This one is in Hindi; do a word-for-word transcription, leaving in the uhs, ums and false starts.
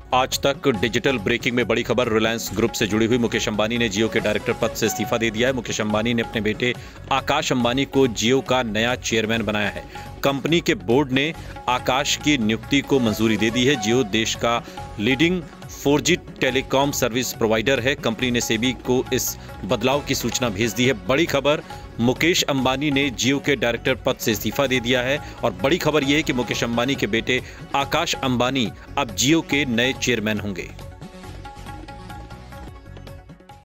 आज तक डिजिटल ब्रेकिंग में बड़ी खबर रिलायंस ग्रुप से जुड़ी हुई। मुकेश अंबानी ने जियो के डायरेक्टर पद से इस्तीफा दे दिया है। मुकेश अंबानी ने अपने बेटे आकाश अंबानी को जियो का नया चेयरमैन बनाया है। कंपनी के बोर्ड ने आकाश की नियुक्ति को मंजूरी दे दी है। जियो देश का leading four G telecom service provider है। कंपनी ने सेबी को इस बदलाव की सूचना भेज दी है। बड़ी खबर, मुकेश अंबानी ने जियो के डायरेक्टर पद से इस्तीफा दे दिया है और बड़ी खबर यह है कि मुकेश अंबानी के बेटे आकाश अंबानी अब जियो के नए चेयरमैन होंगे।